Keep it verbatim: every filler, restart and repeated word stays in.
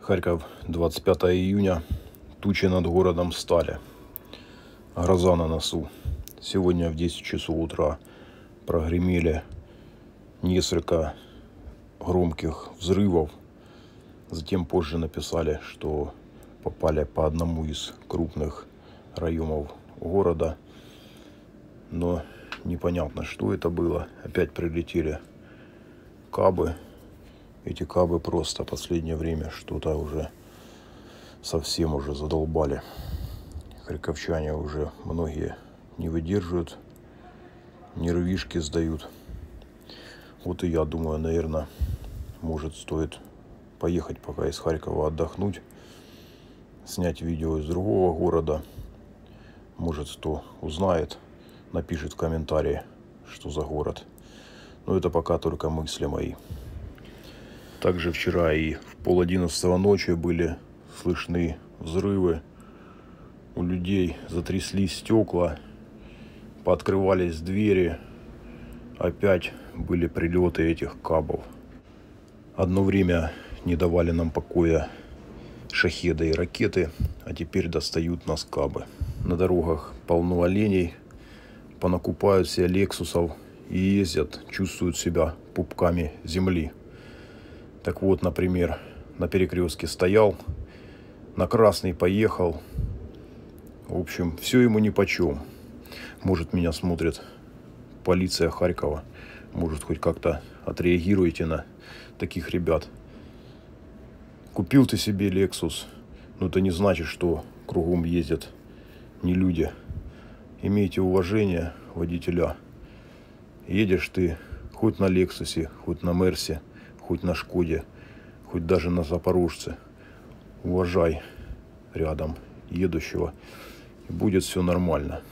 Харьков, двадцать пятое июня. Тучи над городом стали. Гроза на носу. Сегодня в десять часов утра прогремели несколько громких взрывов. Затем позже написали, что попали по одному из крупных районов города. Но непонятно, что это было. Опять прилетели кабы. Эти кабы просто в последнее время что-то уже совсем уже задолбали. Харьковчане уже многие не выдерживают, нервишки сдают. Вот и я думаю, наверное, может стоит поехать пока из Харькова отдохнуть, снять видео из другого города. Может, кто узнает, напишет в комментарии, что за город. Но это пока только мысли мои. Также вчера и в пол одиннадцатого ночи были слышны взрывы. У людей затряслись стекла, пооткрывались двери. Опять были прилеты этих кабов. Одно время не давали нам покоя шахеды и ракеты, а теперь достают нас кабы. На дорогах полно оленей, понакупают себе лексусов и ездят, чувствуют себя пупками земли. Так вот, например, на перекрестке стоял, на красный поехал. В общем, все ему нипочем. Может, меня смотрит полиция Харькова. Может, хоть как-то отреагируете на таких ребят. Купил ты себе Lexus, но это не значит, что кругом ездят не люди. Имейте уважение водителя. Едешь ты хоть на Лексусе, хоть на Мерсе, хоть на Шкоде, хоть даже на Запорожце. Уважай рядом едущего, и будет все нормально.